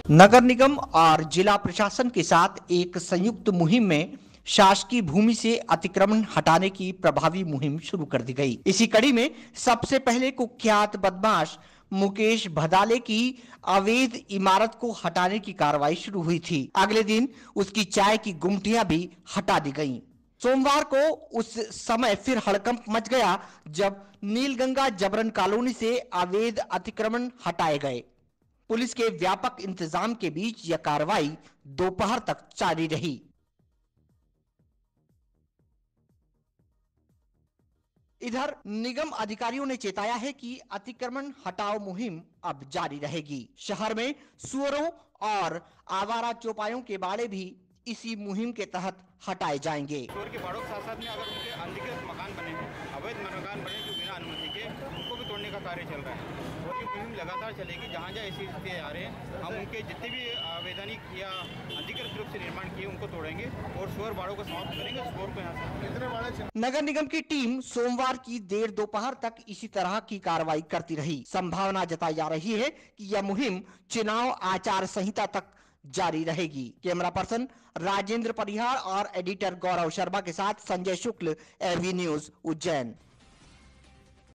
नगर निगम और जिला प्रशासन के साथ एक संयुक्त मुहिम में शासकीय भूमि से अतिक्रमण हटाने की प्रभावी मुहिम शुरू कर दी गई। इसी कड़ी में सबसे पहले कुख्यात बदमाश मुकेश भदाले की अवैध इमारत को हटाने की कार्रवाई शुरू हुई थी। अगले दिन उसकी चाय की गुमटियां भी हटा दी गईं। सोमवार को उस समय फिर हड़कंप मच गया जब नीलगंगा जबरन कॉलोनी से अवैध अतिक्रमण हटाए गए। पुलिस के व्यापक इंतजाम के बीच यह कार्रवाई दोपहर तक जारी रही। इधर निगम अधिकारियों ने चेताया है कि अतिक्रमण हटाओ मुहिम अब जारी रहेगी। शहर में सुअरों और आवारा चौपायों के बाड़े भी इसी मुहिम के तहत हटाए जाएंगे। सुअर के बाड़ों के साथ साथ में अगर उनके अनधिकृत मकान बने हैं, अवैध मकान बने जो बिना अनुमति के, उनको भी तोड़ने का कार्य चल रहा है और ये मुहिम लगातार चलेगी। जहाँ जहाँ ऐसी स्थितियाँ आ रहे हैं, हम उनके जितने भी अवैधानिक या अधिकृत रूप से निर्माण किए उनको तोड़ेंगे और सुअर बाड़ों को समाप्त करेंगे। सुअर को यहाँ नगर निगम की टीम सोमवार की देर दोपहर तक इसी तरह की कार्रवाई करती रही। संभावना जताई जा रही है कि यह मुहिम चुनाव आचार संहिता तक जारी रहेगी। कैमरा पर्सन राजेंद्र परिहार और एडिटर गौरव शर्मा के साथ संजय शुक्ल, एवी न्यूज, उज्जैन।